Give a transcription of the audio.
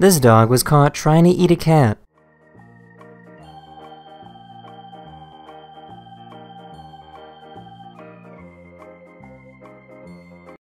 This dog was caught trying to eat a cat.